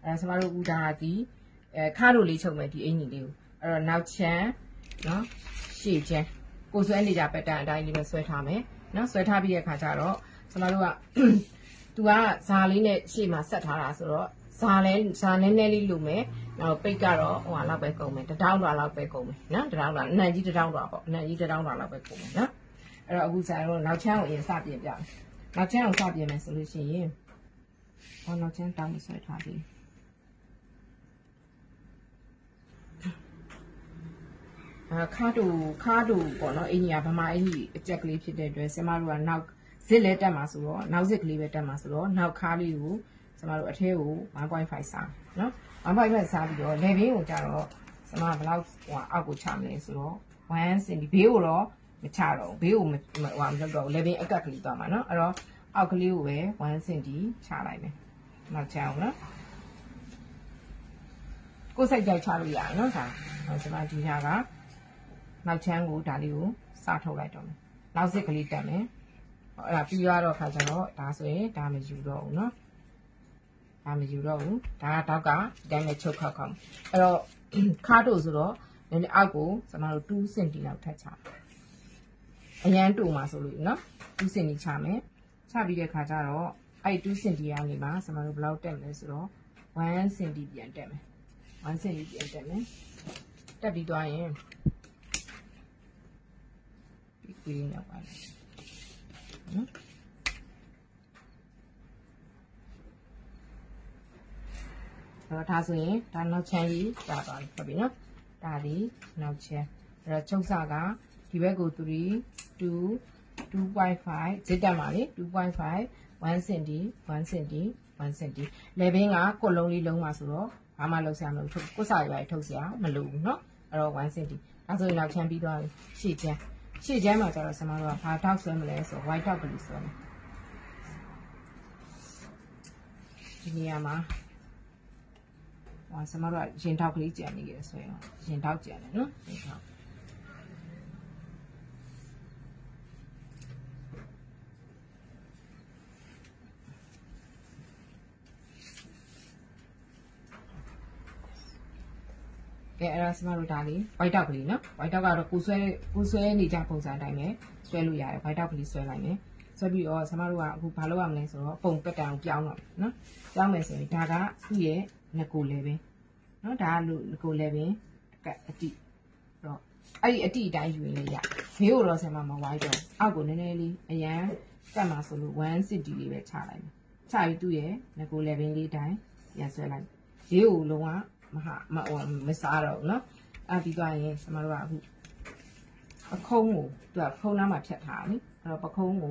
စမတို့ဦးတာဒီခါတို့လေးချုပ်မယ်ဒီအင်ကြီးလေးကိုအဲ့တော့နောက်ချမ်းနော်ရှေ့ချမ်းကိုဆွဲနေကြပက်တန်အတိုင်းလေးပဲဆွဲထားမယ်နော်ဆွဲထားပြီးတဲ့ခါကျတော့စမတို့ကသူကဇာလေးနဲ့ရှေ့မှာဆက်ထားတာဆိုတော့ဇာနည်းနည်းလေးလိုမယ်နောက်ပိတ်ကတော့ဟိုလောက်ပဲကုန်မယ်တတောင်းတော်လောက်ပဲကုန်မယ်နော်တတောင်းတော်အနံကြီးတတောင်းတော်ပေါ့အနံကြီးတတောင်းတော်လောက်ပဲကုန်မယ်နော်အဲ့တော့အခုဆိုင်တော့နောက်ချမ်းကိုအရင်စပြင်ပြမယ်နောက်ချမ်းကိုစပြင်မယ်ဆိုလို့ရှိရင်ဟောနောက်ချမ်းတောင်းဆွဲထားပြီးခါတူပေါ့နော်အင်ကြီးကဗမာအင်ကြီးအကြက်ကလေးဖြစ်တဲ့အတွက်ဆင်မတို့ကနောက်ဇစ်လဲတက်မှာဆိုတော့နောက်ဇစ်ကလေးပဲတက်မှာဆိုတော့နောက်ခါလေးကိုဆင်မတို့အထဲကို 1.5 စားနော် 1.5 စားပြီးတော့လေဘင်းကိုကြတော့ဆင်မဘယ်လောက်ဟိုအောက်ကိုချမလဲဆိုတော့1 cm ဘေးကိုတော့မချတော့ဘေးကိုဟိုမလုပ်တော့လေဘင်းအကက်ကလေးသွားမှာနော်အဲ့တော့အောက်ကလေးကိုပဲ1 cm ချလိုက်မယ်နောက်ချအောင်နော်ကိုယ်စိတ်ကြိုက်ချလို့ရတယ်နော်ဒါဆင်မဒီဟာကနောက်ချမ်းကိုဒါလေးကိုစထုတ်လိုက်တော့မယ်နောက်စစ်ကလေးတက်မယ်အဲ့ဒါပြီးတော့ခါကျတော့ဒါဆိုရင်ဒါမယူတော့ဘူးเนาะဒါမယူတော့ဘူးဒါကတောက်ကဒီတိုင်းနဲ့ချုပ်ခောက်ခောက်အဲ့တော့ခါတို့ဆိုတော့နည်းနည်းအောက်ကိုကျွန်တော်တို့2 cm လောက်ထပ်ချအရန်တူမှာဆိုလို့เนาะ2 cm ချမယ်ချပြီးတဲ့ခါကျတော့အဲ့2 cm ကနေမှာကျွန်တော်တို့ဘယ်လောက်တက်မလဲဆိုတော့1 cm ပြန်တက်မယ်1 cm ပြန်တက်မယ်တက်ပြီးသွားရင်ဒီနောက်ပါနော်တော့ဒါဆိုရင်ဒါနောက်ချမ်းကြီးကြာသွားပြီဟုတ်ပြီနော်ဒါဒီနောက်ချမ်းအဲ့တော့ချုပ်စာကဒီဘက်ကို3 2.5 ဇစ်တက်ပါလေ2.5 1 cm 1 cm 1 cm လေဘင်းကကိုလုံးလေးလုံးပါဆိုတော့ဘာမှလောက်ဆရာမလို့ကိုစာရပါထုတ်ဆရာမလိုဘူးเนาะအဲ့တော့1 cm ဒါဆိုရင်နောက်ချမ်းပြီးသွားပြီရှေ့ချမ်းမှာကျတော့ဆင်မတို့ကဘာတောက်ဆွဲမလဲဆို white တောက်ကလေးဆွဲမယ်ဒီနေရာမှာဆင်မတို့ကရင်တောက်ကလေးကြံနေကြဆိုရင်ရင်တောက်ကြံတယ်နော်ရင်တောက်ကဲအဲ့ဒါဆင်မတို့ဒါလေး white တောက်ကလေးနော် white တောက်ကတော့ကိုဆွဲနေကြပုံစံအတိုင်းပဲဆွဲလို့ရတယ် white တောက်ကလေးဆွဲလိုက်မယ်ဆွဲပြီးတော့ဆင်မတို့ကအခုဘာလုပ်ရမလဲဆိုတော့ပုံပက်တန်ကိုပြောင်းတော့နော်ပြောင်းမယ်ဆိုရင်ဒါကသူ့ရဲ့ငကိုလေပင်နော်ဒါကငကိုလေပင်အတိတော့အဲ့ဒီအတိအတိုင်းယူရင်လည်းရဘေးကိုတော့ဆင်မမဝိုင်းတော့အောက်ကိုနည်းနည်းလေးအရန်တက်မှာဆိုလို့1 cm လေးပဲချလိုက်မယ်ချပြီးသူ့ရဲ့ငကိုလေပင်လေးတိုင်းပြန်ဆွဲလိုက်ဘေးကိုလုံးဝမစားတော့ဘူးเนาะအဲ့ပြီးသွားရင်ကျွန်တော်တို့ကအခုပခုံးကိုသူကဖုံးနားမှာဖြတ်ထားတယ်အဲ့တော့ပခုံးကို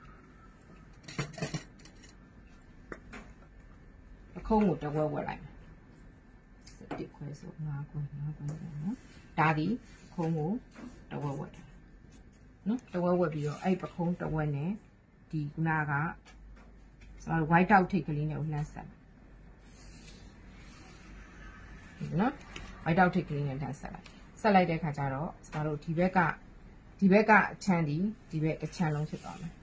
တဝက်ဝက်လိုက်မယ်1ခွဲဆို5ခွဲเนาะဒါဒီပခုံးကိုတဝက်ဝက်တယ်เนาะတဝက်ဝက်ပြီးတော့အဲ့ပခုံးတဝက်နဲ့ဒီခုနကကျွန်တော်တို့ white တောက်ထိတ်ကလေးနဲ့လှမ်းဆက်နော်ဝိုက်တောက်ထိတ်ကလေးနဲ့တန်းဆက်လိုက်တဲ့ခါကျတော့ကျွန်တော်တို့ဒီဘက်ကအချမ်းဒီဘက်တစ်ချမ်းလုံးဖြစ်သွားမယ်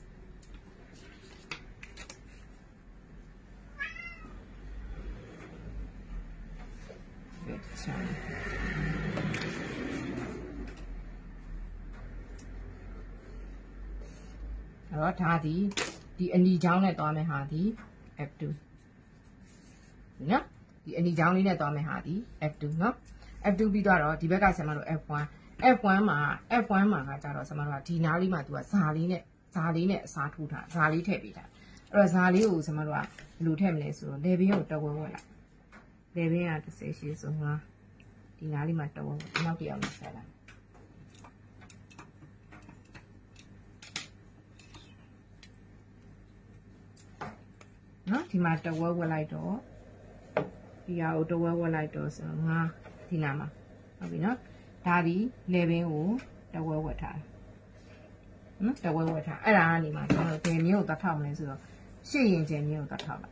အဲ့တော့ဒါဒီအနီချောင်းနဲ့သွားမယ်ဟာဒီ F2 နော်ဒီအနီချောင်းလေးနဲ့သွားမယ်ဟာဒီ F2 เนาะ F2 ပြီးတော့ဒီဘက်ကဆင်မတို့ F1 မှာကကြတော့ဆင်မတို့ကဒီနားလေးမှာသူကဇာလေးနဲ့အစားထိုးထားဇာလေးထည့်ပေးတာအဲ့တော့ဇာလေးကိုဆင်မတို့ကဘယ်လိုထည့်မလဲဆိုတော့လေဘင်းကိုတဝက်ဝက်လိုက်လေဘင်းက30ရှိဆိုငါဒီနားလေးမှာတဝက်နောက်တစ်ယောက်နဲ့ဆက်လိုက်နော်ဒီမှာတဝက်ဝက်လိုက်တော့ဒီဟာကိုတဝက်ဝက်လိုက်တော့ဆိုတော့ငါဒီနာမှာဟုတ်ပြီနော်ဒါဒီလေဘင်းကိုတဝက်ဝက်ထားနော်တဝက်ဝက်ထားအဲ့ဒါကနေမှကျွန်တော်ဘယ်မျိုးကိုတတ်ထောက်မလဲဆိုတော့ရှေ့ရင်ကျယ်မျိုးကိုတတ်ထောက်လိုက်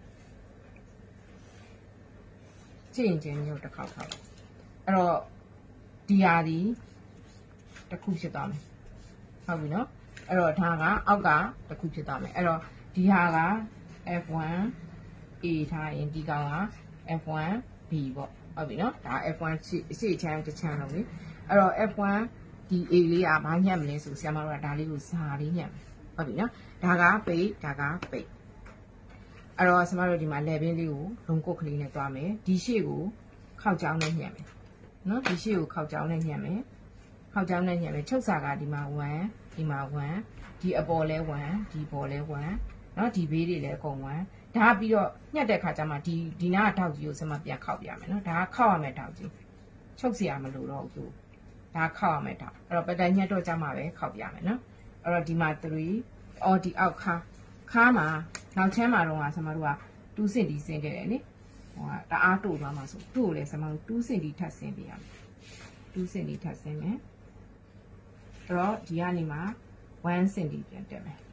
ရှေ့ရင်ကျယ်မျိုးတစ်ခေါက်ထောက်လိုက်အဲ့တော့ဒီဟာဒီတစ်ခုဖြစ်သွားမယ်ဟုတ်ပြီနော်အဲ့တော့ဒါကအောက်ကတစ်ခုဖြစ်သွားမယ်အဲ့တော့ဒီဟာက F1 A ထားရင်ဒီကောင်က F1 B ပေါ့ဟုတ်ပြီနော်ဒါ F1 ရှေ့ချမ်းတစ်ချမ်းလုံးလေအဲ့တော့ F1 ဒီ A လေးကဘာညက်မလဲဆိုဆရာမတို့ကဒါလေးကိုဇာလေးညက်မယ်ဟုတ်ပြီနော်ဒါကပိတ်ဒါကပိတ်အဲ့တော့ဆရာမတို့ဒီမှာ level လေးကိုလုံးကုတ်ကလေးနဲ့တွားမယ်ဒီရှေ့ကိုခောက်ကြောင်းနဲ့ညက်မယ်နော်ဒီရှေ့ကိုခောက်ကြောင်းနဲ့ညက်မယ်ခောက်ကြောင်းနဲ့ညက်မယ်ချုပ်စာကဒီမှာ1ဒီမှာ1ဒီအပေါ်လဲ1ဒီပေါ်လဲ1နော်ဒီဘေးတွေလဲအကုန်1ဒါပြီးတော့ညက်တဲ့ခါကျမှဒီနားထောက်ကြီးကိုဆရာမပြန်ခောက်ပြမယ်နော်ဒါကခောက်ရမယ်ထောက်ကြီးချုပ်เสียမလို့တော့ဘူးဒါခောက်ရမယ်ထောက်အဲ့တော့ပတန်ညက်တော့ကြမှာပဲခောက်ပြမယ်နော်အဲ့တော့ဒီမှာ3အော်ဒီအောက်ခါမှာနောက်ချမ်းမှာတော့ဆရာမတို့က2စင်တီဆင်းခဲ့တယ်နိဟိုကတအားတိုးသွားမှာဆိုသူ့ကိုလည်းဆရာမတို့2စင်တီထပ်ဆင်းပြရမယ်2စင်တီထပ်ဆင်းမယ်အဲ့တော့ဒီကနေမှ1စင်တီပြန်တက်မယ်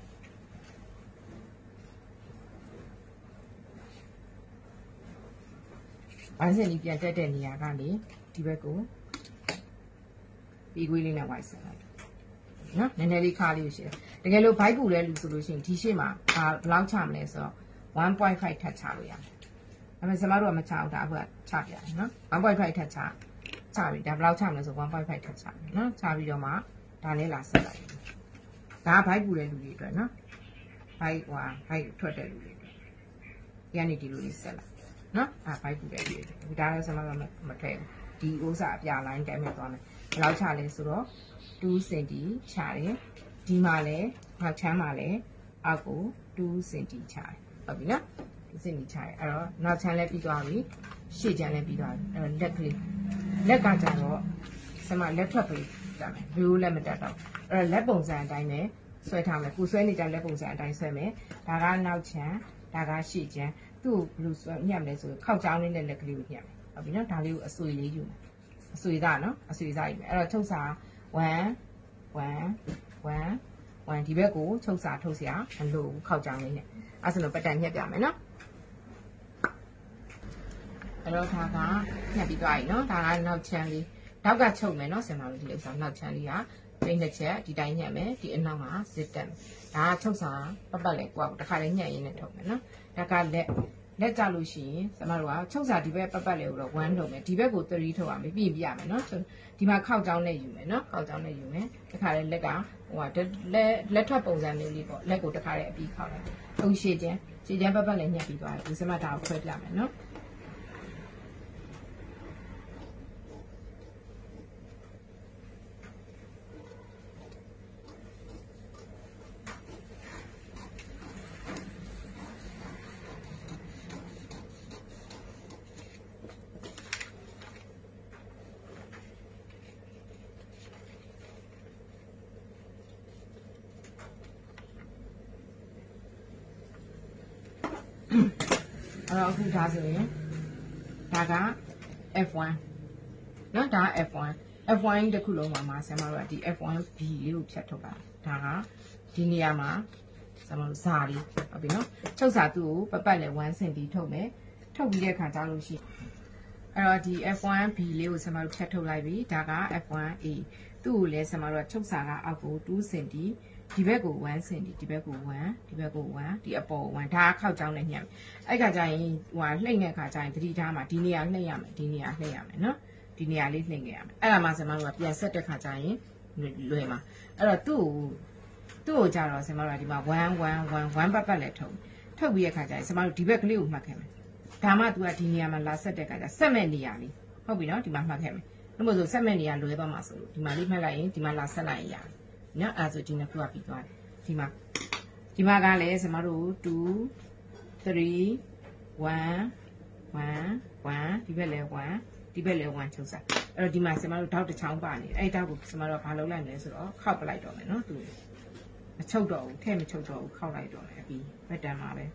1စင်တီပြန်တက်တဲ့နေရာကနေဒီဘက်ကိုပြီးခွေးလေးနဲ့ဝိုက်ဆက်လိုက်နော်နည်းနည်းလေးခါလေးရှိတယ်တကယ်လို့ဘိုက်ပူလဲလူဆိုလို့ရှိရင်ဒီရှေ့မှာဘယ်လောက်ချမလဲဆိုတော့ 1.5 ထပ်ချလို့ရတယ်ဒါပေမဲ့ဆရာမတို့ကမချအောင်ဒါအခုကချပြရတယ်နော် 1.5 ထပ်ချပြီဒါဘယ်လောက်ချမလဲဆို1.5 ထပ်ချပြီနော်ချပြီးတော့မှဒါလေးလာဆက်လိုက်ဒါကဘိုက်ပူတဲ့လူတွေအတွက်နော်ဘိုက်ထွက်တဲ့လူတွေအတွက်ဒီကနေဒီလိုလေးဆက်လိုက်နော်ဘိုက်ပူတဲ့လူတွေဒါလည်းဆရာမတို့မထည့်ဘူးဒီဥစ္စာအပြလိုင်းတိုင်းမဲ့သွားမယ်ဘယ်လောက်ချလဲဆိုတော့2စင်တီချတယ်ဒီမှာလဲနောက်ချမ်းမှာလဲအောက်ကို2စင်တီချတယ်ဟုတ်ပြီနော်2စင်တီချတယ်အဲ့တော့နောက်ချမ်းလဲပြီးသွားပြီရှေ့ချမ်းလဲပြီးသွားပြီအဲ့တော့လက်ကလေးလက်ကကြတော့ဆမလက်ထွက်ကလေးတက်မယ်ဘယ်လိုလက်မတက်တော့အဲ့တော့လက်ပုံစံအတိုင်းပဲဆွဲထားမယ်ကိုဆွဲနေတဲ့လက်ပုံစံအတိုင်းဆွဲမယ်ဒါကနောက်ချမ်းဒါကရှေ့ချမ်းသူ့ဘယ်လိုဆွဲညက်မလဲဆိုခောက်ချောင်းလေးနဲ့လက်ကလေးကိုညက်မယ်ဟုတ်ပြီနော်ဒါလေးကိုအဆွေလေးယူမယ်အဆွေသားနော်အဆွေသားယူမယ်အဲ့တော့ချုပ်စာ1 ဒီဘက်ကိုချုပ်စာထုတ်เสียမလို့ခောက်ကြောင်းလေးနဲ့အဲ့ဆိုတော့ပတန်ညက်ပြမယ်နော်အဲ့တော့ဒါကညက်ပြီးသွားပြီနော်ဒါကနောက်ချမ်းလေးနောက်ကချုပ်မယ်နော်ဆင်ပါလို့ဒီဥစ္စာနောက်ချမ်းလေးကပိတ်နှစ်ချက်ဒီတိုင်းညက်မယ်ဒီအနောက်မှာဇစ်တက်မယ်ဒါကချုပ်စာပတ်လေကွာတခါလေးညက်ရင်းနဲ့ထုတ်မယ်နော်ဒါကလက်ကြလို့ရှိရင်ဆင်မတို့ကချုပ်စာဒီဘက်ပတ်လေကိုတော့1ထုတ်မယ်ဒီဘက်ကို3ထုတ်ရမယ်ပြီးပြရမယ်နော်ဒီမှာခောက်ကြောင်းနဲ့ယူမယ်နော်ခောက်ကြောင်းနဲ့ယူမယ်တခါလေးလက်ကဟိုကလက်ထွက်ပုံစံမျိုးလေးပေါ့လက်ကိုတခါလေးအပြီးခောက်လိုက်ထုံရှည်ချင်းပတ်လည်းညက်ပြီးသွားတယ်ဒီစမတ်ဒါကိုခွဲပြမယ်နော်အဲ့တော့အခုဒါဆိုရင်ဒါက F1 နော်ဒါက F1 တခုလုံးမှာဆရာမတို့ကဒီ F1B လေးကိုဖြတ်ထုတ်တာဒါကဒီနေရာမှာဆရာမတို့ဇာလေးဟုတ်ပြီနော်ချုပ်စာသူ့ကိုပတ်လဲ1စင်တီထုတ်မယ်ထုတ်ပြီးတဲ့အခါကျလို့ရှိအဲ့တော့ဒီ F1B လေးကိုဆရာမတို့ဖြတ်ထုတ်လိုက်ပြီဒါက F1A သူ့ကိုလည်းဆရာမတို့ကချုပ်စာကအောက်ကို2စင်တီဒီဘက်ကို1စင်တီဒီဘက်ကို1ဒီဘက်ကို1ဒီအပေါ်1ဒါကခောက်ကြောင်းနဲ့ညှက်အဲ့ခါကျရင်ဟိုလှိမ့်တဲ့ခါကျရင်သတိထားမှာဒီနေရာလှိမ့်ရမယ်ဒီနေရာလှိမ့်ရမယ်နော်ဒီနေရာလေးလှိမ့်ခဲ့ရမယ်အဲ့ဒါမှဆင်မတို့ကပြန်ဆက်တဲ့ခါကျရင်လွယ်မှာအဲ့တော့သူ့ကိုကြတော့ဆင်မတို့ကဒီမှာ1ပတ်လဲထုတ်ပြီးတဲ့ခါကျရင်ဆင်မတို့ဒီဘက်ကလေးကိုမှတ်ခဲ့မယ်ဒါမှ तू ကဒီနေရာမှာလာဆက်တဲ့ခါကျဆက်မဲ့နေရာလေးဟုတ်ပြီနော်ဒီမှာမှတ်ခဲ့မယ်လို့မို့ဆိုဆက်မဲ့နေရာလွယ်သွားမှာဆိုလို့ဒီမှာလေးမှတ်လိုက်ရင်ဒီမှာလာဆက်လိုက်ရင်ရတယ်နော်အဲ့ဆိုဒီနှစ်ခုကပြီးသွားတယ်ဒီမှာကလည်းဆင်မတို့2 3 1ဒီဘက်လဲ1ဒီဘက်လဲ1ချုပ်စားအဲ့တော့ဒီမှာဆင်မတို့တောက်တစ်ချောင်းပါနေအဲ့တောက်ကိုဆင်မတို့ဘာလုပ်လိုက်မလဲဆိုတော့ခောက်ပလိုက်တော့မယ်နော်သူမချုပ်တော့ဘူးထဲမချုပ်တော့ဘူးခောက်လိုက်တော့မယ်ပြီးဘက်တန်မှာပဲ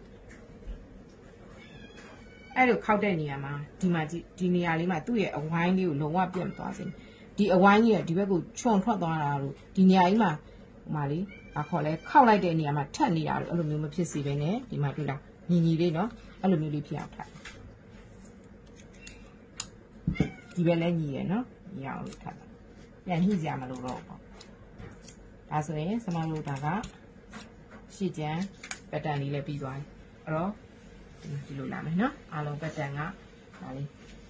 အဲ့လိုခောက်တဲ့နေရာမှာဒီမှာဒီနေရာလေးမှာသူ့ရဲ့အဝိုင်းလေးကိုလုံးဝပြတ်မသွားစေဒီအဝိုင်းကြီးကဒီဘက်ကိုချွန်ထွက်သွားတာလို့ဒီနေရာကြီးမှာဟိုမှာလေခေါ်လဲခောက်လိုက်တဲ့နေရာမှာထက်နေတာလို့အဲ့လိုမျိုးမဖြစ်စေဘဲနဲ့ဒီမှာတွေ့လားညီလေးနော်အဲ့လိုမျိုးလေးဖြစ်အောင်ထားဒီဘက်လည်းညီရယ်နော်ညီအောင်လို့ထားပြန်ညှိစရာမလိုတော့ဘူးဒါဆိုရင်စမလို့ဒါကရှေ့ကျန်ပက်တန်လေးလည်းပြီးသွားပြီအဲ့တော့ဒီလိုလာမယ်နော်အားလုံးပတ်တန်ကဒါလေး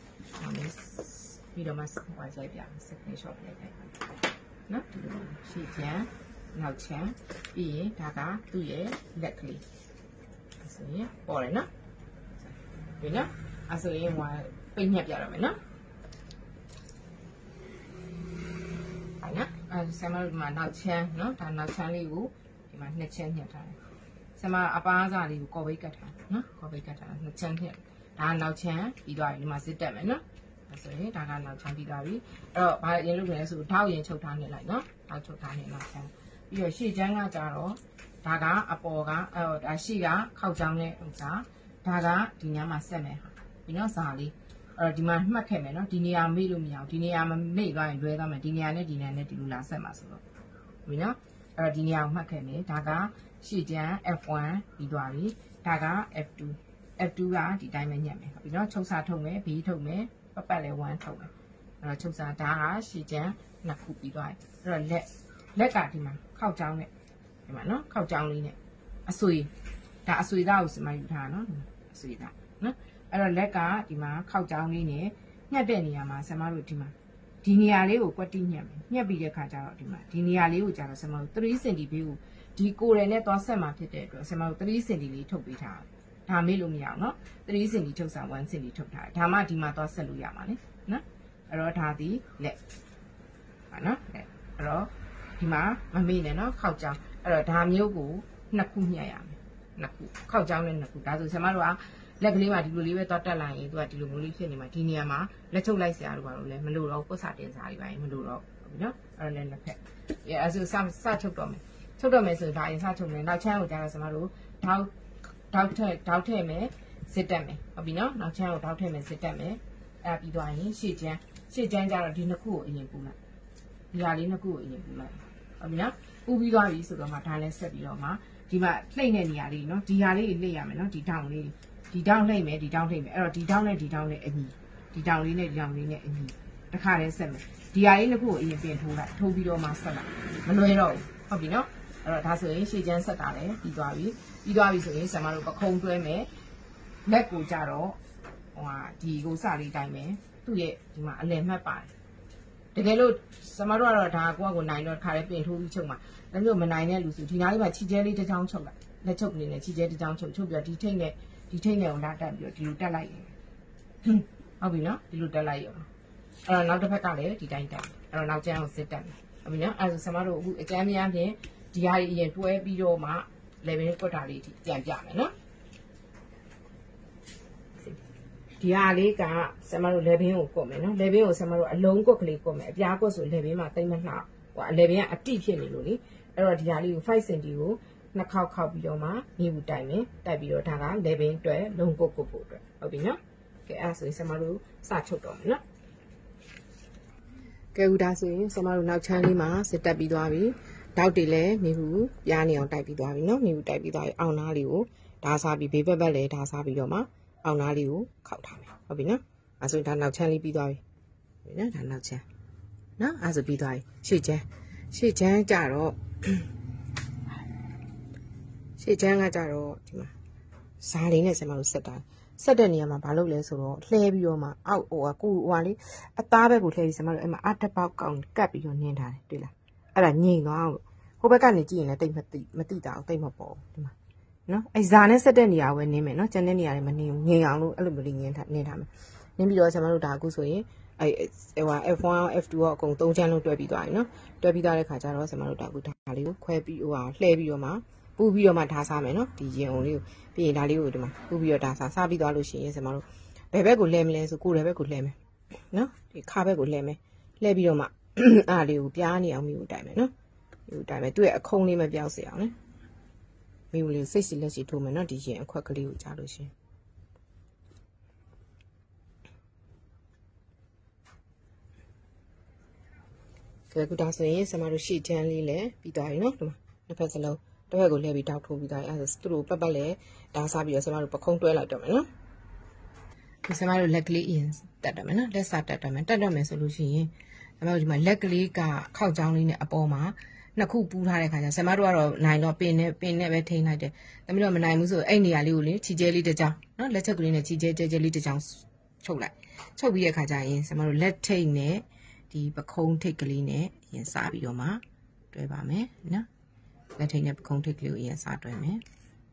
ပြီးတော့မှဟိုဆိုင်ပြscreenshot လိုက်တယ်နော်ဒီလိုရှေ့ချမ်းနောက်ချမ်းပြီးရင်ဒါကသူ့ရဲ့လက်ကလေးဆိုရင်ပေါ်တယ်နော်ဒီနော်အဲ့ဆိုရင်ဟိုပိတ်ညက်ပြရမယ်နော်အဲ့နော်အဲ့ဆမတို့ဒီမှာနောက်ချမ်းနော်ဒါနောက်ချမ်းလေးကိုဒီမှာနှစ်ချမ်းညက်ထားတယ်ဆမအပားစားလေးကိုကော်ပိတ်ကတ်ထားနော်ကော်ပိတ်ကတ်ထားနှစ်ချမ်းထည့်ဒါနောက်ချမ်းပြီးသွားပြီဒီမှာစစ်တက်မယ်နော်အဲ့ဆိုရင်ဒါကနောက်ချမ်းပြီးသွားပြီအဲ့တော့ဘာရင်လုပ်လဲဆိုထောက်ရင်ချုပ်ထားနေလိုက်နော်ထောက်ချုပ်ထားနေနောက်ချမ်းပြီးတော့ရှေ့ချမ်းကကြတော့ဒါကအပေါ်ကဒါရှေ့ကခောက်ချောင်းတဲ့ဥစ္စာဒါကဒီညမှာဆက်မယ်ဟာဒီနော်ဇာလေးအဲ့တော့ဒီမှာမှတ်ခဲ့မယ်နော်ဒီနေရာမေ့လို့မရအောင်ဒီနေရာမမေ့သွားရင်လွဲသွားမယ်ဒီနေရာနဲ့ဒီနေရာနဲ့ဒီလိုလာဆက်မှာဆိုတော့ဒီနော်အဲ့တော့ဒီနေရာကိုမှတ်ခဲ့မယ်ဒါကရှေ့ချမ်း F1 ပြီးသွားပြီဒါက F2 F2 ကဒီတိုင်းပဲညက်မယ်ဟုတ်ပြီနော်ချုပ်စာထုတ်မယ် B ထုတ်မယ်ပတ်ပတ်လဲ1ထုတ်မယ်အဲ့တော့ချုပ်စာဒါကရှေ့ချမ်းနှစ်ခုပြီးသွားပြီအဲ့တော့လက်ကဒီမှာခောက်ချောင်းနဲ့ဒီမှာနော်ခောက်ချောင်းလေးနဲ့အဆွေဒါအဆွေသားကိုစမယူထားနော်အဆွေသားနော်အဲ့တော့လက်ကဒီမှာခောက်ချောင်းလေးနဲ့ညှက်တဲ့နေရာမှာဆမတို့ဒီမှာဒီနေရာလေးကိုကွက်တိညှက်မယ်ညှက်ပြီးတဲ့ခါကျတော့ဒီမှာဒီနေရာလေးကိုကျတော့ဆမတို့3 cm ဘေးကိုဒီကိုယ်ရယ်နဲ့သွားဆက်မှာဖြစ်တဲ့အတွက်ဆမတို့3 cm လေးထုတ်ပေးထားဒါမေ့လို့မရအောင်နော်3 cm ချုပ်စာ1 cm ထုတ်ထားဒါမှဒီမှာသွားဆက်လို့ရမှာလေနော်အဲ့တော့ဒါဒီလက်ဟာနော်အဲ့တော့ဒီမှာမမေ့နဲ့နော်ခောက်ချောင်းအဲ့တော့ဒါမျိုးကိုနှစ်ခုညှက်ရမယ်နှစ်ခုခောက်ချောင်းနဲ့နှစ်ခုဒါဆိုဆမတို့ကလက်ကလေးမှာဒီလိုလေးပဲသွားတက်လိုက်ရင်သူကဒီလိုမျိုးလေးဖြစ်နေမှာဒီနေရာမှာလက်ချုပ်လိုက်စရာတို့ဘာလို့လဲမလို့တော့ပုတ်စာတင်စားတွေပါရင်မလို့တော့ဘူးနော်အဲ့တော့လည်းနှစ်ဖက်အဲ့ဆိုစချုပ်တော့မယ်ချုပ်တော့မယ်ဆိုဒါရင်စချုပ်မယ်နောက်ချမ်းကိုကြာတော့ဆမတို့ထောက်ထည့်မယ်စစ်တက်မယ်ဟုတ်ပြီနော်နောက်ချမ်းကိုထောက်ထည့်မယ်စစ်တက်မယ်အဲ့ပြီးသွားရင်ရှေ့ချမ်းကြတော့ဒီနှစ်ခုကိုအရင်ပူလိုက်ဒီဟာလေးနှစ်ခုကိုအရင်ပူလိုက်ဟုတ်ပြီနော်ပူပြီးသွားပြီဆိုတော့မှဒါလည်းဆက်ပြီးတော့မှဒီမှာလှိမ့်တဲ့နေရာလေးနော်ဒီဟာလေးလှိမ့်ရမယ်နော်ဒီတောင်လေးဒီတောင်လှိမ့်မယ်ဒီတောင်လှိမ့်မယ်အဲ့တော့ဒီတောင်နဲ့ဒီတောင်နဲ့အညီဒီတောင်လေးနဲ့ဒီတောင်လေးနဲ့အညီတစ်ခါတည်းဆက်မယ်ဒီဟာလေးနှစ်ခုကိုအရင်ပြင်ထိုးလိုက်ထိုးပြီးတော့မှဆက်လိုက်မလွယ်တော့ဘူးဟုတ်ပြီနော်အဲ့တော့ဒါဆိုရင်ရှေ့ချမ်းဆက်တာလည်းပြီးသွားပြီဆိုရင်ဆမတို့ပခုံးတွဲမယ်လက်ကိုကြတော့ဟိုဟာဒီကိုစလေးတိုင်းမယ်သူ့ရဲ့ဒီမှာအလယ်မှတ်ပါတယ်တကယ်လို့ဆမတို့ကတော့ဒါကိုနိုင်တော့ခါလေးပြင်ထိုးပြီးချုပ်မှာဒါမျိုးမနိုင်တဲ့လူစုဒီနားလေးမှာခြေကျဲလေးတစ်ချောင်းချုပ်လိုက်လက်ချုပ်အနေနဲ့ခြေကျဲတစ်ချောင်းချုပ်ပြီးတော့ဒီထိတ်နဲ့ကိုလာတက်ပြီးတော့ဒီလိုတက်လိုက်ရင်ဟုတ်ပြီနော်ဒီလိုတက်လိုက်ရအောင်အဲ့တော့နောက်တစ်ဖက်ကလည်းဒီတိုင်းတက်အဲ့တော့နောက်ကျန်းကိုစစ်တက်မယ်ဟုတ်ပြီနော်အဲ့ဒါဆိုဆမတို့အခုအကျမ်းများဖြင့်ဒီဟာကြီးအရင်တွဲပြီးတော့မှ level ကွက်တာလေးပြန်ပြမယ်နော်ဒီဟာလေးကဆမတို့ level ကိုကွက်မယ်နော် level ကိုဆမတို့အလုံးကွက်ကလေးကွက်မယ်အပြားကွက်ဆို level မှာတိတ်မနှောက်ဟို level ကအတိဖြစ်နေလို့လေအဲ့တော့ဒီဟာလေးကို5 cm ကိုနှစ်ခေါက်ခောက်ပြီးတော့မှမြေဘူးတိုက်မယ်တိုက်ပြီးတော့ဒါက level အတွက်လုံးကွက်ဖို့အတွက်ဟုတ်ပြီနော်ကဲအဲ့ဆိုရင်ဆမတို့စချုပ်တော့မယ်နော်ကဲဦးဒါဆိုရင်ဆမတို့နောက်ချမ်းလေးမှာစစ်တက်ပြီးသွားပြီတောက်တွေလည်းမြေဘူးပြားနေအောင်တိုက်ပြီးသွားပြီနော်မြေဘူးတိုက်ပြီးသွားပြီအောင်သားလေးကိုဒါစားပြီးဘေးဘက်လည်းဒါစားပြီးတော့မှအောင်သားလေးကိုခောက်ထားမယ်ဟုတ်ပြီနော်အဲ့ဆိုရင်ဒါနောက်ချမ်းလေးပြီးသွားပြီဟုတ်ပြီနော်ဒါနောက်ချမ်းနော်အဲ့ဆိုပြီးသွားပြီရှေ့ချမ်းကြတော့ရှေ့ချမ်းကကြတော့ဒီမှာဇာလေးနဲ့ဆမတို့ဆက်တဲ့နေရာမှာဘာလုပ်လဲဆိုတော့လှဲပြီးတော့မှအောက်ဟိုဟာလေးအသားဘက်ကိုလှဲပြီးဆမတို့အဲ့မှာအတက်ပေါက်ကောင်ကတ်ပြီးတော့နင်းထားတယ်တွေ့လားအဲ့ဒါငြိမ်သွားအောင်ဟိုဘက်ကနေကြည့်ရင်လည်းတိတ်မတိတာအောင်တိတ်မပေါ်ဒီမှာနော်အဲ့ဇာနဲ့ဆက်တဲ့နေရာကိုပဲနင်းမယ်နော်ကျန်တဲ့နေရာတွေမနင်းဘူးငြိမ်အောင်လို့အဲ့လိုမျိုးနင်းထားမယ်နင်းပြီးတော့ဆမတို့ဒါအခုဆိုရင်အဲ့ဟို F1 F2 အကုန်3ချမ်းလုံးတွဲပြီးသွားပြီနော်တွဲပြီးသွားတဲ့ခါကျတော့ဆမတို့ဒါအခုဒါလေးကိုခွဲပြီးဟိုဟာလှဲပြီးတော့မှပူပြီးတော့မှထားစားမယ်နော်ဒီရင်အောင်လေးကိုပြီးရင်ဒါလေးကိုဒီမှာပူပြီးတော့ဒါစားပြီးသွားလို့ရှိရင်ဆမတို့ဘယ်ဘက်ကိုလှဲမလဲဆိုကိုယ်ရဲ့ဘက်ကိုလှဲမယ်နော်ဒီခါဘက်ကိုလှဲမယ်လှဲပြီးတော့မှအားလေးကိုပြားနေအောင်မျိုးတိုင်မယ်နော်မျိုးတိုင်မယ်သူ့ရဲ့အခုံးလေးမပြောက်စေအောင်လေမျိုးလေးစိတ်စီလက်စီထိုးမယ်နော်ဒီရင်အခွက်ကလေးကိုကြားလို့ရှိရင်ကဲခုဒါဆိုရင်ဆမတို့ရှေ့ချမ်းလေးလည်းပြီးသွားပြီနော်ဒီမှာနှစ်ဖက်စလုံးတစ်ဖက်ကိုလှည့်ပြီးတောက်ထိုးပြီးသွားရင်အဲဆိုသူတို့ပတ်လည်းဒါစားပြီးတော့ဆမတို့ပခုံးတွဲလိုက်တော့မယ်နော်ဒီဆမတို့လက်ကလေးအရင်တက်တော့မယ်နော်လက်စားတက်တော့မယ်ဆိုလို့ရှိရင်ဆမတို့ဒီမှာလက်ကလေးကခောက်ချောင်းလေးနဲ့အပေါ်မှာနှစ်ခုပူးထားတဲ့ခါကျဆရာမတို့ကတော့နိုင်တော့ပင်နဲ့ပဲထိန်းလိုက်တယ်။သမီးတို့မနိုင်ဘူးဆိုအဲ့နေရာလေးကိုလေချီကျဲလေးတစ်ကြောင်းနော်လက်ချက်ကလေးနဲ့ချီကျဲလေးတစ်ကြောင်းချုပ်လိုက်ချုပ်ပြီးတဲ့ခါကျရင်ဆရာမတို့လက်ထိတ်နဲ့ဒီပခုံးထိတ်ကလေးနဲ့ရင်စားပြီးတော့မှတွဲပါမယ်နော်လက်ထိတ်နဲ့ပခုံးထိတ်ကလေးကိုရင်စားတွဲမယ်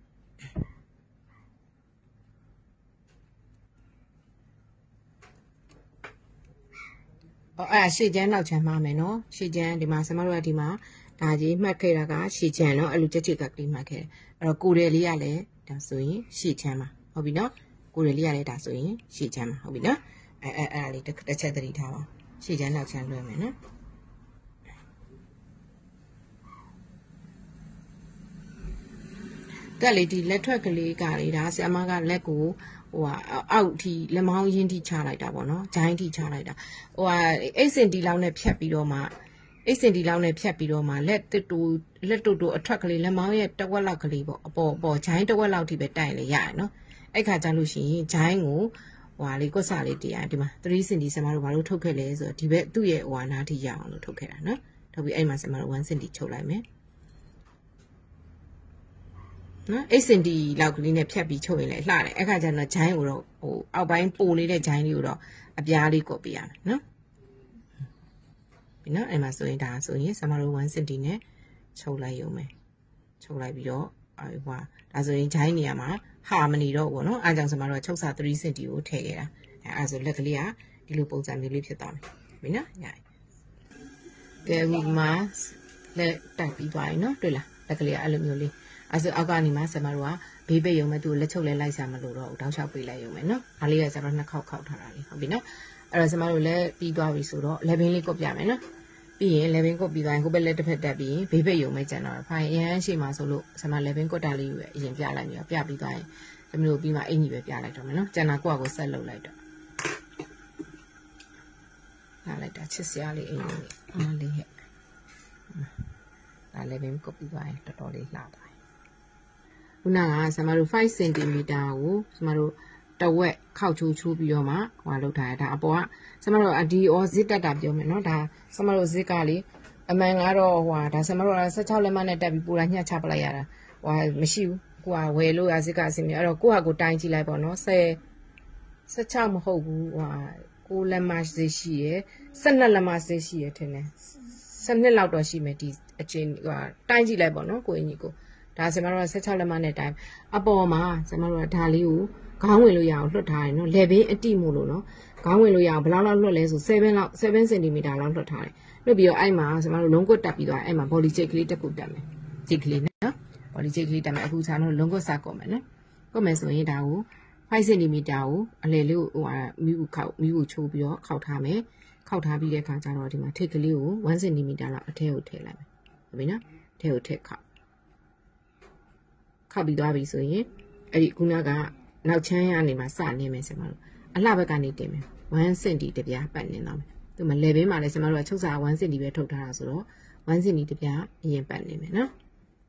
အဲ့ရှေ့ချမ်းနောက်ချမ်းမှာမယ်နော်ရှေ့ချမ်းဒီမှာဆရာမတို့ကဒီမှာဒါကြီးမှတ်ခဲ့တာကရှေ့ချမ်းနော်အဲ့လိုကြက်ကြက်ကလေးမှတ်ခဲ့တယ်အဲ့တော့ကိုယ်တယ်လေးကလည်းဒါဆိုရင်ရှေ့ချမ်းမှာဟုတ်ပြီနော်ကိုယ်တယ်လေးကလည်းဒါဆိုရင်ရှေ့ချမ်းမှာဟုတ်ပြီနော်အဲ့လေးတစ်ချက်သတိထားပါရှေ့ချမ်းနောက်ချမ်းလွှဲမယ်နော်တက်လေဒီလက်ထွက်ကလေးကလေဒါဆရာမကလက်ကိုဟိုအောက်ထိလက်မောင်းရင်းထိချလိုက်တာပေါ့နော်ဂျိုင်းထိချလိုက်တာဟို8စင်တီလောက်နဲ့ဖြတ်ပြီးတော့မှ8စင်တီလောက်နဲ့ဖြတ်ပြီးတော့မှလက်တူအထွက်ကလေးလက်မောင်းရဲ့တဝက်လောက်ကလေးပေါ့အပေါ်ဂျိုင်းတဝက်လောက်ထိပဲတိုင်လေရရနော်အဲ့ခါကျလို့ရှိရင်ဂျိုင်းကိုဟိုလေးကွက်စာလေးတရားဒီမှာ3စင်တီဆရာမတို့ဘာလို့ထုတ်ခဲ့လဲဆိုတော့ဒီဘက်သူ့ရဲ့ဟိုနားထိရအောင်လို့ထုတ်ခဲ့တာနော်ထုတ်ပြီးအဲ့မှာဆရာမတို့1စင်တီချုပ်လိုက်မယ်နော်8စင်တီလောက်ကလေးနဲ့ဖြတ်ပြီးချုပ်ရင်လည်းလှတယ်အဲ့ခါကျတော့ဂျိုင်းကိုတော့ဟိုအောက်ပိုင်းပိုလေးတဲ့ဂျိုင်းလေးကိုတော့အပြားလေးကော်ပေးရမယ်နော်ပြီနော်အဲ့မှာဆိုရင်ဒါဆိုရင်ဆမတို့1စင်တီနဲ့ချုပ်လိုက်ရုံပဲချုပ်လိုက်ပြီးတော့ဟိုဒါဆိုရင်ဂျိုင်းနေရာမှာဟာမနေတော့ဘူးနော်အားကြောင့်ဆမတို့ကချုပ်စာ3စင်တီကိုထည့်ခဲ့တာအဲ့ဆိုလက်ကလေးကဒီလိုပုံစံမျိုးလေးဖြစ်သွားမယ်ပြီနော်ညကဲဒီမှာလက်တိုက်ပြီးသွားပြီနော်တွေ့လားလက်ကလေးကအဲ့လိုမျိုးလေးအဲ့ဆိုအောက်ကနေမှဆရာမတို့ကဘေးပိတ်ရုံမဲ့သူ့လက်ချုပ်လဲလိုက်စားမလို့တော့တောက်လျှောက်ပေးလိုက်ရုံပဲနော်ဒါလေးကဆရာမတို့2ခေါက်ထားတာလေးဟုတ်ပြီနော်အဲ့တော့ဆရာမတို့လည်းပြီးသွားပြီဆိုတော့လက်ဘင်းလေးကုတ်ပြမယ်နော်ပြီးရင်လက်ဘင်းကုတ်ပြီးသွားရင်ဟိုဘက်လက်တစ်ဖက်တက်ပြီးရင်ဘေးပိတ်ရုံမဲ့ကျန်တော့ဖိုင်အရန်ရှိမှဆိုလို့ဆရာမလက်ဘင်းကုတ်တာလေးကိုအရင်ပြလိုက်ပြီးတော့ပြပြီးသွားရင်ဆရာမတို့ပြီးမှအင်ကြီးပဲပြလိုက်တော့မယ်နော်ကျန်တာကိုယ့်အကိုဆက်လုပ်လိုက်တော့လာလိုက်တာချစ်စရာလေးအင်ကြီးအားလေးဟဲ့ဒါလက်ဘင်းကုတ်ပြီးသွားရင်တော်တော်လေးလှပါတယ်ခုနကဆမတို့5 cm ကိုဆမတို့တဝက်ခောက်ချိုးပြီးတော့မှဟိုလောက်ထားရတာအပေါ်ကဆမတို့ဒီအော်ဇစ်တက်တာပြောမယ်နော်ဒါဆမတို့ဇစ်ကလေအမှန်ကတော့ဟိုဒါဆမတို့16လက်မနဲ့တက်ပြီးပူတာညှက်ချပလိုက်ရတာဟိုမရှိဘူးကိုကဝယ်လို့ရဇစ်ကအစင်မြအဲ့တော့ကိုဟာကိုတိုင်းကြည့်လိုက်ပေါ့နော်16မဟုတ်ဘူးဟို9လက်မဇစ်ရှိရယ်12လက်မဇစ်ရှိရယ်ထင်တယ်12လောက်တော့ရှိမယ်ဒီအချင်းဟိုတိုင်းကြည့်လိုက်ပေါ့နော်ကိုအင်ကြီးကိုဒါဆရာမတို့က16လက်မနဲ့တိုင်းအပေါ်မှာဆရာမတို့ကဒါလေးကိုခေါင်းဝင်လို့ရအောင်လွှတ်ထားတယ်နော်လက်ဘင်းအတိမို့လို့နော်ခေါင်းဝင်လို့ရအောင်ဘယ်လောက်လွှတ်လဲဆို7 cm လောက်လွှတ်ထားတယ်လွှတ်ပြီးတော့အဲ့မှာဆရာမတို့လုံးကွတ်တက်ပြီးတော့အဲ့မှာ body check ကလေးတက်ကိုတက်မယ်ဂျစ်ကလေးနော် body check ကလေးတက်မယ်အခုဆရာတို့လုံးကွတ်စကောက်မယ်နော်ကောက်မယ်ဆိုရင်ဒါကို5 cm ကိုအလယ်လေးကိုဟိုမီးကိုချိုးပြီးတော့ခောက်ထားမယ်ခောက်ထားပြီးတဲ့အခါကျတော့ဒီမှာထိတ်ကလေးကို1 cm လောက်အထက်ကိုထည့်လိုက်မယ်ဟုတ်ပြီနော်အထက်ကိုထည့်ခောက်ပြီးသွားပြီဆိုရင်အဲ့ဒီခုနကနောက်ချမ်းရနေမှာစနေမယ်ဆရာမတို့အလှဘက်ကနေတင်မယ်1 cm တပြားပတ်နေတော့မယ်သူမလဲဘင်းမှာလည်းဆရာမတို့ကချုပ်စာ1 cm ပဲထုတ်ထားတာဆိုတော့1 cm တပြားအရင်ပတ်နေမယ်နော်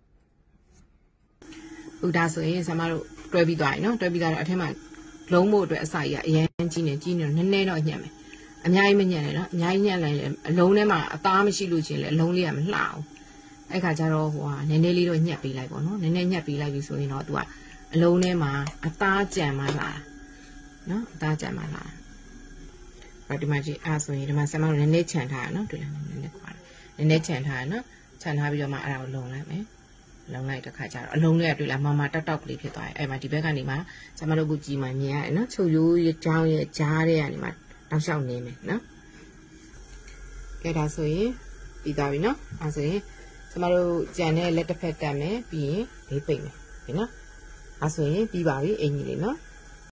ဥဒါဆိုရင်ဆရာမတို့တွဲပြီးသွားပြီနော်တွဲပြီးသွားတော့အထက်မှာလုံးဖို့အတွက်အစာကြီးကအရင်ကြီးနေနည်းနည်းတော့ညှက်မယ်အများကြီးမညှက်နဲ့နော်အများကြီးညှက်လိုက်ရင်အလုံးထဲမှာအသားမရှိလို့ချင်းလေအလုံးလေးကမလှအောင်အဲ့ခါကျတော့ဟိုဟာနည်းနည်းလေးတော့ညှက်ပေးလိုက်ပေါ့နော်နည်းနည်းညှက်ပေးလိုက်ပြီဆိုရင်တော့သူကအလုံးထဲမှာအသားကြံမှလာနော်အသားကြံမှလာအဲ့ဒီမှာကြည့်အားဆိုရင်ဒီမှာဆမ်မတို့နည်းနည်းခြံထားရနော်တွေ့လားနည်းနည်းခွာနည်းနည်းခြံထားရနော်ခြံထားပြီးတော့မှအဲ့ဒါကိုလုံလိုက်မယ်လုံလိုက်တဲ့ခါကျတော့အလုံးလေးကတွေ့လားမတောက်ကလေးဖြစ်သွားတယ်အဲ့မှာဒီဘက်ကနေမှဆမ်မတို့ကကြည့်မှမြင်ရတယ်နော်ချုပ်ရိုးရဲ့ကြောင်းရဲ့ကြားထဲကနေမှတောက်လျှောက်နေမယ်နော်ကဲဒါဆိုရင်ပြီးသွားပြီနော်အဲ့ဆိုရင်ကျမတို့ကြံတဲ့လက်တစ်ဖက်တက်မယ်ပြီးရင်ဘေးပိတ်မယ်ပြီနော်အဲဆိုရင်ပြီးပါပြီအင်ကြီးလေးနော်